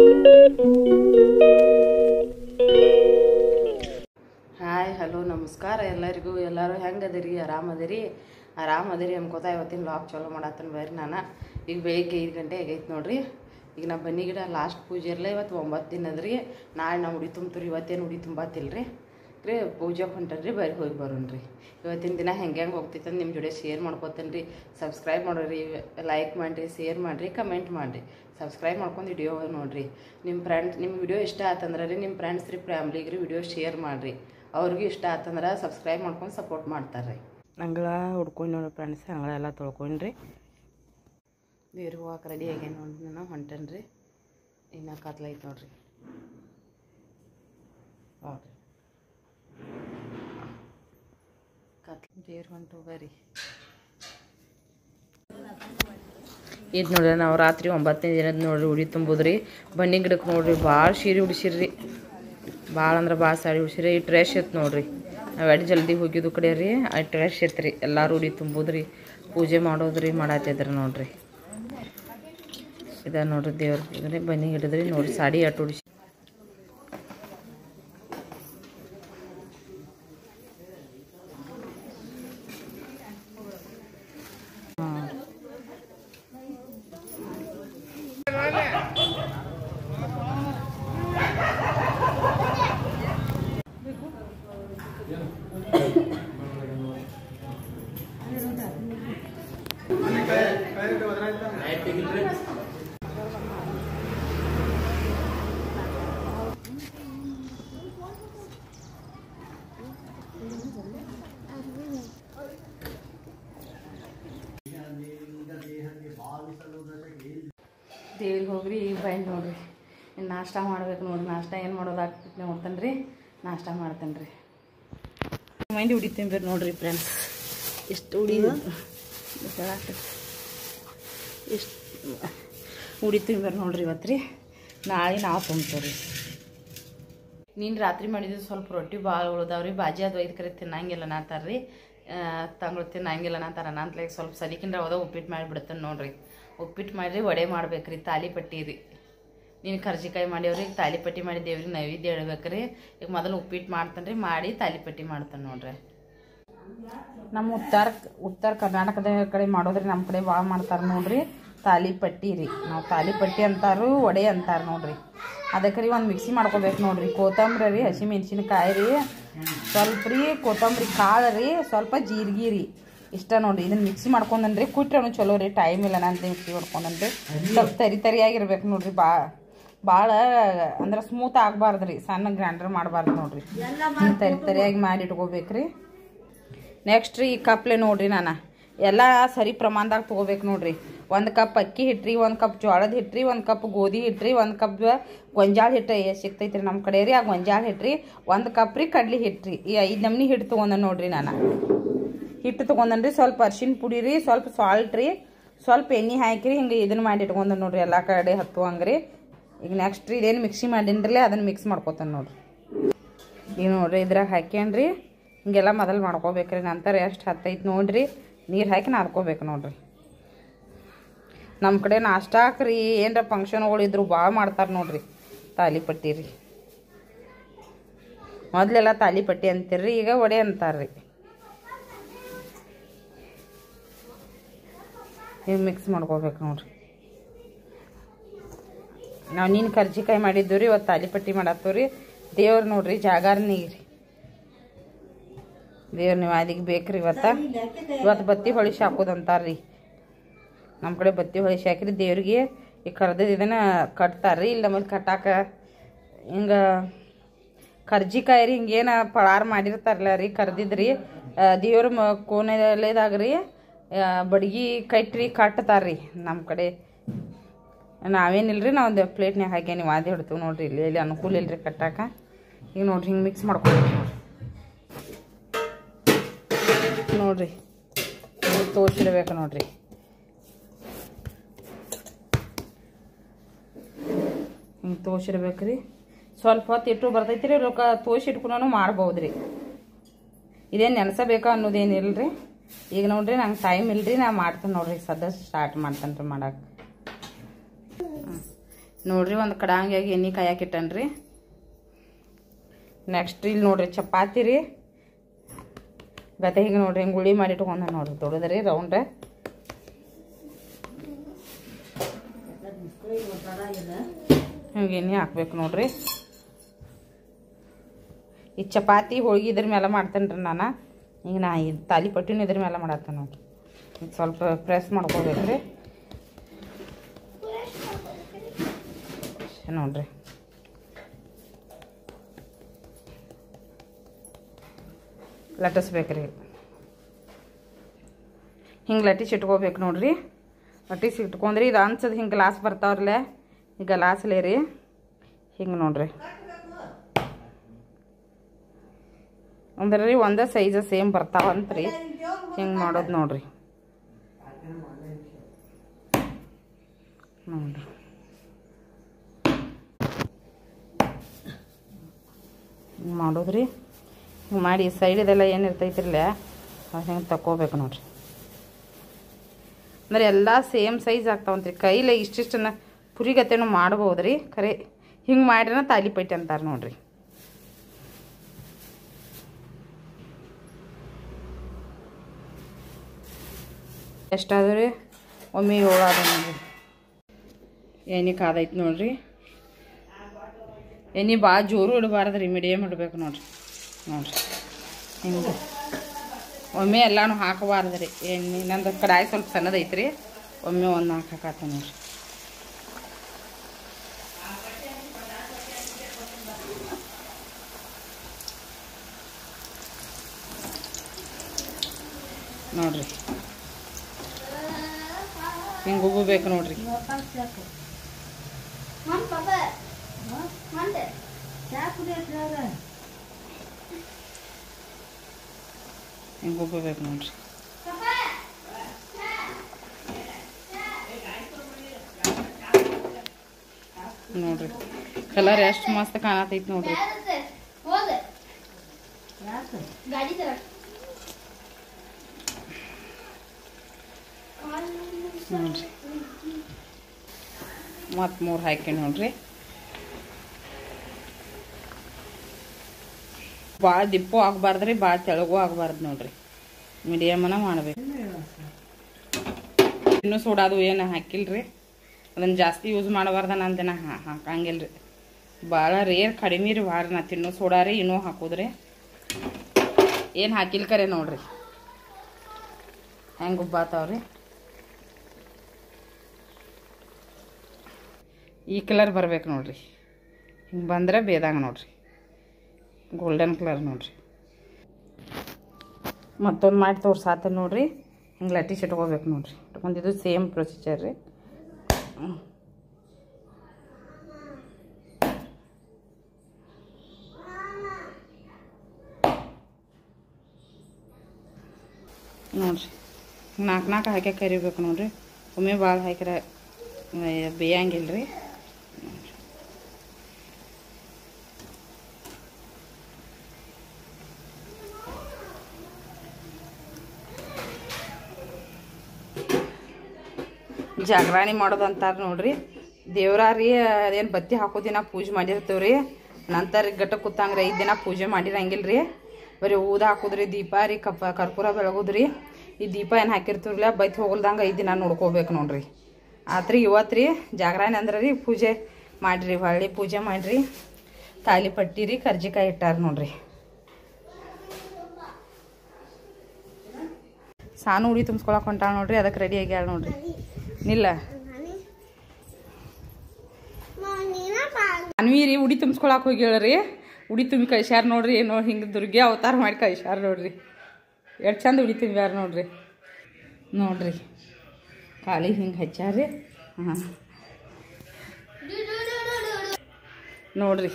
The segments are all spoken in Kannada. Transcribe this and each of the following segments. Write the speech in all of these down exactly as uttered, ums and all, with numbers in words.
ಹಾಯ್ ಹಲೋ ನಮಸ್ಕಾರ ಎಲ್ಲರಿಗೂ. ಎಲ್ಲರೂ ಹೆಂಗದಿರಿ? ಆರಾಮದಿರಿ? ಆರಾಮದಿರಿ ಅನ್ಕೋತಾ ಇವತ್ತಿನ ಲಾಗ್ ಚಲೋ ಮಾಡತ್ತನ ಬರ್ರಿ. ನಾನು ಈಗ ಬೆಳಿಗ್ಗೆ ಐದು ಗಂಟೆ ಆಗೈತೆ ನೋಡ್ರಿ. ಈಗ ನಾ ಬನ್ನಿ ಗಿಡ ಲಾಸ್ಟ್ ಪೂಜೆ ಇರಲ್ಲ. ಇವತ್ತು ಒಂಬತ್ತು ದಿನದ್ರಿ. ನಾಳೆ ನಾವು ಉಡಿ ತುಂಬ್ತೀರಿ. ಇವತ್ತೇನು ಉಡಿ ತುಂಬತ್ತಿಲ್ರಿ ರೀ, ಪೂಜೆಗೆ ಹೊಂಟನ್ರಿ. ಬರೀ ಹೋಗಿ ಬರೋಣ್ರಿ. ಇವತ್ತಿನ ದಿನ ಹೆಂಗೆ ಹೆಂಗೆ ಹೋಗ್ತೈತೆ ಅಂತ ನಿಮ್ಮ ಜೊತೆ ಶೇರ್ ಮಾಡ್ಕೊತೇನೆ ರೀ. ಸಬ್ಸ್ಕ್ರೈಬ್ ಮಾಡೋರಿ, ಲೈಕ್ ಮಾಡಿರಿ, ಶೇರ್ ಮಾಡಿರಿ, ಕಮೆಂಟ್ ಮಾಡಿರಿ. ಸಬ್ಸ್ಕ್ರೈಬ್ ಮಾಡ್ಕೊಂಡು ವಿಡಿಯೋ ನೋಡಿರಿ. ನಿಮ್ಮ ಫ್ರೆಂಡ್ಸ್ ನಿಮ್ಮ ವಿಡಿಯೋ ಇಷ್ಟ ಆತಂದ್ರೆ ರೀ ನಿಮ್ಮ ಫ್ರೆಂಡ್ಸ್ ರೀ ಫ್ಯಾಮ್ಲಿಗೆ ರೀ ವಿಡಿಯೋ ಶೇರ್ ಮಾಡಿರಿ. ಅವ್ರಿಗೂ ಇಷ್ಟ ಆತಂದ್ರೆ ಸಬ್ಸ್ಕ್ರೈಬ್ ಮಾಡ್ಕೊಂಡು ಸಪೋರ್ಟ್ ಮಾಡ್ತಾರೆ ರೀ. ಅಂಗಳ ಹುಡ್ಕೊಂಡು ನೋಡಿ ಫ್ರೆಂಡ್ಸ್, ಅಂಗಳ ಎಲ್ಲ ತೊಳ್ಕೊಂಡ್ರಿ. ದೇವ್ರ ಹೂವಕ್ಕೆ ರೆಡಿ ಆಗ್ಯಾನ ನೋಡಿ. ನಾನು ಹೊಂಟೇನಿ ರೀ. ಇನ್ನು ಕತ್ಲೈತೆ ನೋಡ್ರಿ. ನೋಡಿರಿ ಕತ್ಲ ದೇವ್ರ ಹೊಂಟು ಬರ್ರಿ. ಇದು ನೋಡ್ರಿ ನಾವು ರಾತ್ರಿ ಒಂಬತ್ತನೇ ದಿನದ ನೋಡ್ರಿ ಉಡಿ ತುಂಬೋದ್ರಿ. ಬನ್ನಿ ಗಿಡಕ್ಕೆ ನೋಡ್ರಿ ಭಾಳ ಸೀರೆ ಉಡಿಸಿರ್ರಿ. ಭಾಳ ಅಂದ್ರೆ ಭಾಳ ಸಾರಿ ಉಡಿಸಿರಿ. ಈ ಟ್ರೆಶ್ ಇತ್ತು ನೋಡ್ರಿ. ನಾವು ಎಡ್ ಜಲ್ದಿ ಹೋಗಿದ್ದು ಕಡೆ ರೀ. ಆ ಟ್ರೆಶ್ ಇತ್ತು ರೀ. ಎಲ್ಲರೂ ಉಡಿ ತುಂಬೋದ್ರಿ, ಪೂಜೆ ಮಾಡೋದ್ರಿ, ಮಾಡತ್ತಿದ್ರಿ ನೋಡ್ರಿ. ಇದ ನೋಡ್ರಿ ದೇವ್ರಿಗೆ ಬನ್ನಿ ಗಿಡದ್ರಿ. ನೋಡ್ರಿ ಸಾಡಿ ಅಟ್ಟು ಉಡಿಸಿ ದೇವ್ರಿಗೆ ಹೋಗ್ರಿ. ಈಗ ಬೈಂಡ್ ನೋಡ್ರಿ. ಇನ್ನು ನಾಷ್ಟ ಮಾಡ್ಬೇಕು ನೋಡ್ರಿ. ನಾಷ್ಟ ಏನು ಮಾಡೋದಾಗ್ತೈತಿ ನೋಡ್ತೇನೆ ರೀ. ನಾಷ್ಟ ಮಾಡ್ತೇನೆ ರೀ. ಮೈಂಡಿ ಉಡಿತೀನಿ ಬೇರೆ ನೋಡ್ರಿ ಫ್ರೆಂಡ್ಸ್. ಎಷ್ಟು ಉಡಿ ಎಷ್ಟು ಉಡಿತೀನಿ ಬೇರೆ ನೋಡ್ರಿ ಇವತ್ತು ರೀ. ನಾಳೆ ನಾವು ತುಂಬ್ತೇವೆ ರೀ. ನೀನು ರಾತ್ರಿ ಮಾಡಿದ್ದು ಸ್ವಲ್ಪ ರೊಟ್ಟಿ ಭಾಳ ಉಳ್ದಾವ್ರಿ. ಬಾಜಿ ಅದು ಐದು ಕರೆ ತಿನ್ನಂಗಿಲ್ಲ ನಾತಾರ ರೀ. ತಂಗಳು ತಿನ್ನಂಗಿಲ್ಲ ನಾತಾರ. ನಂತಲಾಗ ಸ್ವಲ್ಪ ಸಲಿಕಿಂದ ಹೋದ ಉಪ್ಪಿಟ್ಟು ಮಾಡಿಬಿಡ್ತೇನೆ ನೋಡ್ರಿ. ಉಪ್ಪಿಟ್ಟು ಮಾಡಿರಿ, ವಡೆ ಮಾಡ್ಬೇಕ್ರಿ, ತಾಲಿಪಟ್ಟಿ ರೀ. ನೀನು ಕರ್ಜಿಕಾಯಿ ಮಾಡ್ಯವ್ರಿ. ಈಗ ತಾಲಿಪಟ್ಟಿ ಮಾಡಿ ದೇವ್ರಿಗೆ ನೈವೇದ್ಯ ಹೇಳ್ಬೇಕ್ರಿ. ಈಗ ಮೊದಲು ಉಪ್ಪಿಟ್ಟು ಮಾಡ್ತಾನೆ ರೀ. ಮಾಡಿ ತಾಲಿಪಟ್ಟಿ ಮಾಡ್ತಾನೆ ನೋಡ್ರಿ. ನಮ್ಮ ಉತ್ತರ ಉತ್ತರ ಕರ್ನಾಟಕದ ಕಡೆ ಮಾಡೋದ್ರಿ. ನಮ್ಮ ಕಡೆ ಭಾಳ ಮಾಡ್ತಾರೆ ನೋಡ್ರಿ ತಾಲಿಪಟ್ಟಿ ರೀ. ನಾವು ತಾಲಿಪಟ್ಟಿ ಅಂತಾರು, ವಡೆ ಅಂತಾರೆ ನೋಡ್ರಿ. ಅದಕ್ಕೆ ರೀ ಒಂದು ಮಿಕ್ಸಿ ಮಾಡ್ಕೋಬೇಕು ನೋಡ್ರಿ. ಕೊತ್ತಂಬರಿ ರೀ, ಹಸಿ ಮೆಣಸಿನ್ಕಾಯಿ ರೀ, ಸ್ವಲ್ಪ ರೀ ಕೊತ್ತಂಬರಿ ಕಾಳು ರೀ, ಸ್ವಲ್ಪ ಜೀರಿಗೆ ರೀ, ಇಷ್ಟ ನೋಡ್ರಿ. ಇದನ್ನ ಮಿಕ್ಸಿ ಮಾಡ್ಕೊಂಡನ್ರಿ. ಕುಟ್ರನು ಚಲೋ ರೀ. ಟೈಮ್ ಇಲ್ಲ ಅಂತ ಮಿಕ್ಸಿ ಮಾಡ್ಕೊಂಡನ್ರಿ. ಸ್ವಲ್ಪ ತರಿ ತರಿಯಾಗಿರ್ಬೇಕು ನೋಡ್ರಿ. ಬಾ ಭಾಳ ಅಂದ್ರೆ ಸ್ಮೂತ್ ಆಗಬಾರ್ದು ರೀ. ಸಣ್ಣ ಗ್ರೈಂಡರ್ ಮಾಡಬಾರ್ದು ನೋಡ್ರಿ. ತರಿ ತರಿಯಾಗಿ ಮಾಡಿ ಇಟ್ಕೋಬೇಕ್ರಿ. ನೆಕ್ಸ್ಟ್ ರೀ ಈ ಕಪ್ಲೆ ನೋಡ್ರಿ ನಾನು ಎಲ್ಲ ಸರಿ ಪ್ರಮಾಣದಾಗ ತೊಗೋಬೇಕು ನೋಡ್ರಿ. ಒಂದು ಕಪ್ ಅಕ್ಕಿ ಹಿಟ್ರಿ, ಒಂದು ಕಪ್ ಜೋಳದ ಹಿಟ್ರಿ, ಒಂದು ಕಪ್ ಗೋಧಿ ಹಿಟ್ರಿ, ಒಂದು ಕಪ್ ಗೊಂಜಾಳ ಹಿಟ್ಟು ಸಿಗ್ತೈತಿ ರೀ ನಮ್ಮ ಕಡೆ ರೀ. ಆ ಗೊಂಜಾಳ ಹಿಟ್ರಿ, ಒಂದು ಕಪ್ ರೀ ಕಡ್ಲಿ ಹಿಟ್ರಿ. ಈ ಐದು ನಮ್ನಿ ಹಿಟ್ಟು ತೊಗೊಂಡ ನೋಡ್ರಿ. ನಾನು ಹಿಟ್ಟು ತೊಗೊಂಡನ್ರಿ. ಸ್ವಲ್ಪ ಅರ್ಶಿನ ಪುಡಿ ರೀ, ಸ್ವಲ್ಪ ಸಾಲ್ಟ್ ರೀ, ಸ್ವಲ್ಪ ಎಣ್ಣೆ ಹಾಕಿರಿ. ಹಿಂಗೆ ಇದನ್ನು ಮಾಡಿ ಇಟ್ಕೊಂಡ ನೋಡ್ರಿ. ಎಲ್ಲ ಕಡೆ ಹತ್ತುವಂಗೆ ರೀ. ಈಗ ನೆಕ್ಸ್ಟ್ ರೀ ಇದೇನು ಮಿಕ್ಸಿ ಮಾಡಿನ್ರಲ್ಲ ಅದನ್ನು ಮಿಕ್ಸ್ ಮಾಡ್ಕೊತಾನೆ ನೋಡ್ರಿ. ಈಗ ನೋಡ್ರಿ ಇದ್ರಾಗ ಹಾಕ್ಯನ್ರಿ. ಹಿಂಗೆಲ್ಲ ಮೊದಲು ಮಾಡ್ಕೋಬೇಕ್ರಿ. ನಂತರ ಎಷ್ಟು ಹತ್ತೈತೆ ನೋಡ್ರಿ ನೀರು ಹಾಕಿ ನಾದ್ಕೋಬೇಕು ನೋಡ್ರಿ. ನಮ್ಮ ಕಡೆ ನಾಷ್ಟಾಕ್ರಿ ಏನರ ಫಂಕ್ಷನ್ಗಳಿದ್ರು ಭಾಳ ಮಾಡ್ತಾರೆ ನೋಡ್ರಿ ತಾಲಿಪಟ್ಟಿ ರೀ. ಮೊದಲೆಲ್ಲ ತಾಲಿಪಟ್ಟಿ ಅಂತೀರ್ರಿ, ಈಗ ವಡೆ ಅಂತಾರ್ರಿ. ಈಗ ಮಿಕ್ಸ್ ಮಾಡ್ಕೋಬೇಕು ನೋಡ್ರಿ. ನಾವು ನೀನು ಕರ್ಜಿಕಾಯಿ ಮಾಡಿದ್ದು ರೀ. ಇವತ್ತು ತಾಲಿಪಟ್ಟಿ ಮಾಡತ್ತೇವೆ ರೀ. ದೇವ್ರು ನೋಡ್ರಿ ಜಾಗಾರ ನೀರು ದೇವ್ರ ನೀವು ಅದಕ್ಕೆ ಬೇಕ್ರಿ. ಇವತ್ತು ಇವತ್ತು ಬತ್ತಿ ಹೊಳಿಸಿ ಹಾಕೋದಂತಾರ್ರಿ. ನಮ್ಮ ಕಡೆ ಬತ್ತಿ ಹೊಳಿಸಿ ಹಾಕಿರಿ ದೇವ್ರಿಗೆ. ಈಗ ಕರ್ದಿದ್ದು ಇದನ್ನು ಕಟ್ತಾರ್ರಿ. ಇಲ್ಲ ನಮ್ಮಲ್ಲಿ ಕಟ್ಟಾಕ ಹಿಂಗೆ ಕರ್ಜಿಕಾಯಿ ರೀ ಹಿಂಗೇನು ಪಳಾರ ಮಾಡಿರ್ತಾರಲ್ಲ ರೀ ಕರ್ದಿದ್ರಿ. ದೇವ್ರ ಮ ಕೋಣೆದಾಗ ರೀ ಬಡ್ಗಿ ಕಟ್ರಿ ಕಟ್ತಾರ್ರಿ ನಮ್ಮ ಕಡೆ. ನಾವೇನಿಲ್ರಿ, ನಾವು ಒಂದು ಪ್ಲೇಟ್ನಾಗ ಹಾಕಿ ನೀವು ಅದೇ ಹಿಡ್ತೀವಿ ನೋಡ್ರಿ. ಇಲ್ಲಿ ಇಲ್ಲಿ ಅನುಕೂಲ ಇಲ್ರಿ ಕಟ್ಟಾಕ. ಈಗ ನೋಡ್ರಿ ಹಿಂಗೆ ಮಿಕ್ಸ್ ಮಾಡ್ಕೊಬೇಕು ನೋಡ್ರಿ. ನೋಡ್ರಿ ತೋರಿಸಿಡ್ಬೇಕು ನೋಡ್ರಿ. ಹಿಂಗೆ ತೋರಿಸಿಡ್ಬೇಕ್ರಿ. ಸ್ವಲ್ಪ ಹೊತ್ತು ಇಟ್ಟು ಬರ್ತೈತಿ ರೀ. ರೊಕ್ಕ ತೋರಿಸಿ ಇಟ್ಕೊಂಡು ಮಾಡ್ಬೋದು ರೀ. ಇದೇನು ನೆನೆಸಬೇಕಾ ಅನ್ನೋದೇನಿಲ್ಲ ರೀ. ಈಗ ನೋಡ್ರಿ ನಂಗೆ ಟೈಮ್ ಇಲ್ರಿ. ನಾ ಮಾಡ್ತೇನೆ ನೋಡ್ರಿ. ಸದ್ಯ ಸ್ಟಾರ್ಟ್ ಮಾಡ್ತೇನೆ ರೀ ಮಾಡಕ್ಕೆ. ನೋಡ್ರಿ ಒಂದು ಕಡಾಂಗಿಯಾಗಿ ಎಣ್ಣೆ ಕಾಯಕ್ಕಿಟ್ಟನ್ರಿ. ನೆಕ್ಸ್ಟ್ ಇಲ್ಲಿ ನೋಡ್ರಿ ಚಪಾತಿ ರೀ ಗತೆ ಹಿಂಗೆ ನೋಡ್ರಿ ಹಿಂಗೆ ಗುಳಿ ಮಾಡಿ ಇಟ್ಕೊಂಡ ನೋಡ್ರಿ ದೊಡ್ಡದ್ರಿ ರೌಂಡ್. ಹಿಂಗೆ ಎಣ್ಣೆ ಹಾಕ್ಬೇಕು ನೋಡ್ರಿ. ಈ ಚಪಾತಿ ಹೋಳಿಗೆ ಇದ್ರ ಮೇಲೆ ಮಾಡ್ತೇನೆ ರೀ ನಾನು. ಈಗ ನಾ ಈ ತಾಲಿಪಟ್ಟಿನೂ ಇದ್ರ ಮೇಲೆ ಮಾಡತ್ತೇನೆ ನೋಡ್ರಿ. ಈಗ ಸ್ವಲ್ಪ ಪ್ರೆಸ್ ಮಾಡ್ಕೋಬೇಕು ರೀ ನೋಡ್ರಿ. ಲಟ್ಟಿಸ್ಬೇಕ್ರಿ ಹಿಂಗೆ ಲಟ್ಟಿಸಿ ಇಟ್ಕೋಬೇಕು ನೋಡ್ರಿ. ಲಟ್ಟಿಸಿ ಇಟ್ಕೊಂಡ್ರಿ ಇದು ಅನ್ಸದು ಹಿಂಗೆ ಗ್ಲಾಸ್ ಬರ್ತಾವ್ರಲ್ಲ ಈ ಗ್ಲಾಸ್ಲೇ ರೀ ಹಿಂಗೆ ನೋಡ್ರಿ. ಅಂದ್ರೆ ರೀ ಒಂದೇ ಸೈಜ್ ಸೇಮ್ ಬರ್ತಾವಂತ್ರಿ ಹಿಂಗೆ ಮಾಡೋದು ನೋಡ್ರಿ. ನೋಡ್ರಿ ಹಿಂಗೆ ಮಾಡೋದ್ರಿ. ಹಿಂಗೆ ಮಾಡಿ ಸೈಡಿದೆಲ್ಲ ಏನು ಇರ್ತೈತಿರಲ್ಲ ಅದು ಹಿಂಗೆ ತಗೋಬೇಕು ನೋಡ್ರಿ. ಅಂದ್ರೆ ಎಲ್ಲ ಸೇಮ್ ಸೈಜ್ ಆಗ್ತಾವಂತ್ರಿ. ಕೈಲೇ ಇಷ್ಟಿಷ್ಟನ್ನ ಪುರಿಗತೆನೂ ಮಾಡ್ಬೋದು ರೀ. ಖರೆ ಹಿಂಗೆ ಮಾಡ್ರಿನ ತಾಲಿಪಟ್ಟಿ ಅಂತಾರೆ ನೋಡ್ರಿ. ಎಷ್ಟಾದ್ರೂ ರೀ ಒಮ್ಮೆ ಏಳು ಆದ ನೋಡ್ರಿ. ಎಣ್ಣೆ ಕಾದೈತೆ ನೋಡ್ರಿ. ಎಣ್ಣೆ ಭಾಳ ಜೋರು ಇಡಬಾರ್ದು ರೀ, ಮೀಡಿಯಮ್ ಇಡಬೇಕು ನೋಡ್ರಿ. ನೋಡ್ರಿ ಹಿಂಗೆ ಒಮ್ಮೆ ಎಲ್ಲನೂ ಹಾಕಬಾರ್ದು ರೀ ಎಣ್ಣೆ. ನಂದು ಕಡಾಯಿ ಸ್ವಲ್ಪ ಸಣ್ಣದೈತ್ರಿ, ಒಮ್ಮೆ ಒಂದು ಹಾಕಾಕತ್ತ ನೋಡ್ರಿ. ನೋಡ್ರಿ ಹಿಂಗೆ ಉಬ್ಬಬೇಕು ನೋಡ್ರಿ. ಹಿಂಗೆ ಉಬ್ಬಬೇಕು ನೋಡ್ರಿ. ನೋಡ್ರಿ ಕಲರ್ ಎಷ್ಟು ಮಸ್ತ್ ಕಾಣತೈತಿ ನೋಡ್ರಿ. ನೋಡ್ರಿ ಮತ್ತು ಮೂರು ಹಾಕಿ ನೋಡ್ರಿ. ಭಾಳ ದಿಪ್ಪು ಆಗಬಾರ್ದ್ರಿ, ಭಾಳ ತೆಳಗೂ ಆಗಬಾರ್ದು ನೋಡ್ರಿ. ಮೀಡಿಯಮನ ಮಾಡ್ಬೇಕು. ಇನ್ನೂ ಸೋಡಾದು ಏನು ಹಾಕಿಲ್ರಿ, ಅದನ್ನು ಜಾಸ್ತಿ ಯೂಸ್ ಮಾಡಬಾರ್ದ ನಂದೇನ ಹಾಕಂಗಿಲ್ಲ ರೀ. ಭಾಳ ರೇರ್ ಕಡಿಮೆ ರೀ ಭಾಳ. ನಾ ತಿನ್ನೋ ಸೋಡಾ ರೀ ಇನ್ನೂ ಹಾಕೋದ್ರಿ ಏನು ಹಾಕಿಲ್ ಕರೆ ನೋಡ್ರಿ ಹೆಂಗೆ ಉಬ್ಬಾತಾವ್ರಿ. ಈ ಕಲರ್ ಬರ್ಬೇಕು ನೋಡ್ರಿ. ಹಿಂಗೆ ಬಂದ್ರೆ ಬೇದಂಗೆ ನೋಡ್ರಿ, ಗೋಲ್ಡನ್ ಕಲರ್ ನೋಡ್ರಿ. ಮತ್ತೊಂದು ಮಾಡಿ ತೋರ್ಸಾತ ನೋಡ್ರಿ. ಹಿಂಗೆ ಲಟ್ಟಿಸಿ ಇಟ್ಕೋಬೇಕು ನೋಡ್ರಿ. ಇಟ್ಕೊಂಡಿದ್ದು ಸೇಮ್ ಪ್ರೊಸೀಜರ್ ರೀ. ನೋಡ್ರಿ ನಾಲ್ಕು ನಾಲ್ಕು ಹಾಕಿ ಕರಿಬೇಕು ನೋಡ್ರಿ. ಒಮ್ಮೆ ಭಾಳ ಹಾಕಿರ ಬೇಯಂಗಿಲ್ಲ ರೀ. ಜಾಗರಣೆ ಮಾಡೋದು ಅಂತಾರೆ ನೋಡ್ರಿ. ದೇವ್ರಾರಿ ಅದೇನು ಬತ್ತಿ ಹಾಕೋದಿನ ಪೂಜೆ ಮಾಡಿರ್ತೇವೆ ರೀ. ನಂತರ ಗಟ್ಟ ಕೂತಂಗ್ರಿ ಐದು ದಿನ ಪೂಜೆ ಮಾಡಿರಂಗಿಲ್ಲ ರೀ. ಬರೀ ಊದ ಹಾಕೋದ್ರಿ, ದೀಪ ರೀ, ಕಪ್ಪ ಕರ್ಪೂರ ಬೆಳಗೋದ್ರಿ. ಈ ದೀಪ ಏನು ಹಾಕಿರ್ತೀವ್ರಲ್ಲ ಬೈತ್ ಹೋಗಲ್ದಂಗೆ ಐದು ದಿನ ನೋಡ್ಕೋಬೇಕು ನೋಡ್ರಿ. ಆತ್ರಿ ಇವತ್ತು ರೀ ಜಾಗರಣೆ ಅಂದ್ರೆ ರೀ ಪೂಜೆ ಮಾಡಿರಿ, ಹೊಳ್ಳಿ ಪೂಜೆ ಮಾಡಿರಿ, ತಾಲಿಪಟ್ಟಿ ರೀ, ಕರ್ಜಿಕಾಯಿ ಇಟ್ಟಾರ ನೋಡ್ರಿ. ಸಾನು ಉಡಿ ತುಂಬಿಸ್ಕೊಳಕ್ಕೆ ಹೊಂಟಾಳ ನೋಡ್ರಿ. ಅದಕ್ಕೆ ರೆಡಿ ಆಗ್ಯಾಳ ನೋಡ್ರಿ. ನಿಲ್ಲ ಅನ್ವಿ ರೀ ಉಡಿ ತುಂಬಿಸ್ಕೊಳಕ್ಕೆ ಹೋಗ್ಯಾಳ್ರಿ. ಉಡಿ ತುಂಬಿ ಕಳ್ಸ್ಯಾರ ನೋಡ್ರಿ. ಏನೋ ಹಿಂಗೆ ದುರ್ಗೆ ಅವತಾರ ಮಾಡಿ ಕಳ್ಸ್ಯಾರ ನೋಡ್ರಿ. ಎಷ್ಟು ಚಂದ ಉಡಿ ತುಂಬ್ಯಾರ ನೋಡ್ರಿ. ನೋಡ್ರಿ ಕಾಲಿಗೆ ಹಿಂಗೆ ಹಚ್ಚಾರಿ. ಹಾಂ ನೋಡ್ರಿ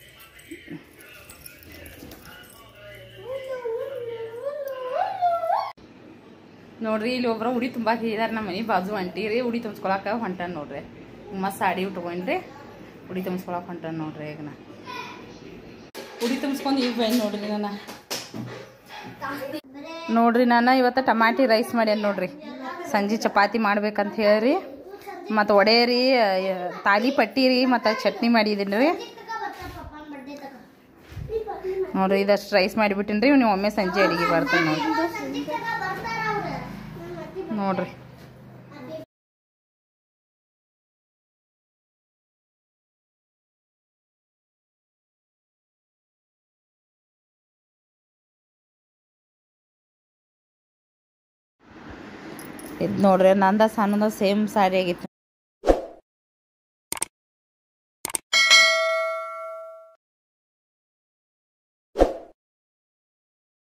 ನೋಡ್ರಿ ಇಲ್ಲಿ ಒಬ್ರು ಉಡಿ ತುಂಬಾಕ ಇದಾರೆ. ನಮ್ಮ ಮನೆ ಬಾಜು ಅಂಟಿ ರೀ ಉಡಿ ತುಂಬಿಸ್ಕೊಳಕ್ಕೆ ಹೊಂಟಾನ ನೋಡ್ರಿ. ಮಸ್ತ್ ಸಾಡಿ ಉಟ್ಕೊಂಡ್ರಿ ಉಡಿ ತುಂಬಿಸ್ಕೊಳಕ್ಕೆ ಹೊಂಟಾನ ನೋಡ್ರಿ. ಈಗ ನಾ ಉಡಿ ತುಂಬಿಸ್ಕೊಂಡು ಈಗ ಬೈನ್ ನೋಡ್ರಿ. ನಾನು ನೋಡ್ರಿ ನಾನು ಇವತ್ತು ಟಮಾಟಿ ರೈಸ್ ಮಾಡ್ಯಾನ ನೋಡ್ರಿ. ಸಂಜೆ ಚಪಾತಿ ಮಾಡ್ಬೇಕಂತ ಹೇಳಿ ಮತ್ತು ವಡೆ ರೀ ತಾಲಿ ಪಟ್ಟಿ ರೀ ಮತ್ತು ಚಟ್ನಿ ಮಾಡಿದ್ದೀನಿ ರೀ ನೋಡಿರಿ. ಇದಷ್ಟು ರೈಸ್ ಮಾಡಿಬಿಟ್ಟಿನಿ ರೀ. ನೀವು ಒಮ್ಮೆ ಸಂಜೆ ಅಡುಗೆ ಬರ್ತೀನಿ ನೋಡಿರಿ ನೋಡಿರಿ. ಇದು ನೋಡ್ರಿ ನಂದ ಸಣ್ಣದ ಸೇಮ್ ಸಾರಿ ಆಗಿತ್ತು.